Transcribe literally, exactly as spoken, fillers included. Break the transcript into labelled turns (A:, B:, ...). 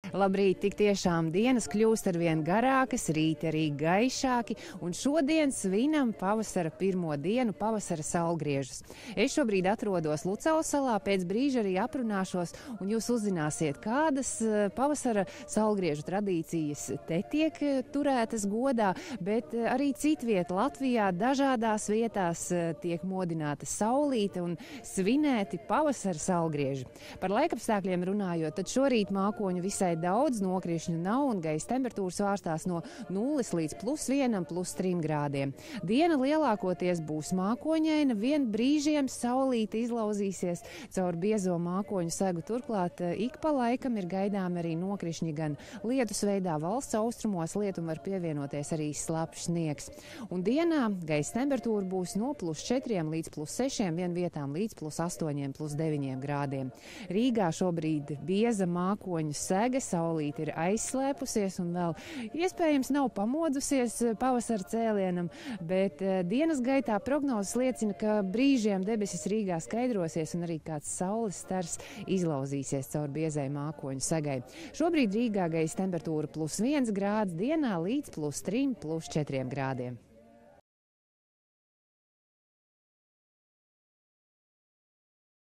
A: Labrīt, tik tiešām dienas kļūst arvien garākas, rīti arī gaišāki, un šodien svinam pavasara pirmo dienu, pavasara saulgriežus. Es šobrīd atrodos Lucavas salā, pēc brīža arī aprunāšos, un jūs uzzināsiet, kādas pavasara saulgriežu tradīcijas te tiek turētas godā, bet arī citviet Latvijā dažādās vietās tiek modināta saulīte un svinēti pavasara saulgrieži. Par laikapstākļiem runājot, tad šorīt mākoņu visai daudz, nokrišņu nav un gaisa temperatūra svārstās no nulles līdz plus vienam, plus trim grādiem. Diena lielākoties būs mākoņaina, vien brīžiem saulīte izlauzīsies caur biezo mākoņu segu. Turklāt ik pa laikam ir gaidām arī nokrišņi gan lietus veidā valsts austrumos, lietum var pievienoties arī slapjš sniegs. Un dienā gaisa temperatūra būs no plus četriem līdz plus sešiem, vien vietām līdz plus astoņiem, plus deviņiem grādiem. Rīgā šobrīd bieza mākoņu sega, saulīte ir aizslēpusies un vēl iespējams nav pamodusies pavasara cēlienam, bet dienas gaitā prognozes liecina, ka brīžiem debesis Rīgā skaidrosies un arī kāds saules stars izlauzīsies caur biezai mākoņu segai. Šobrīd Rīgā gaisa temperatūra plus viens grāds, dienā līdz plus trim, plus četriem grādiem.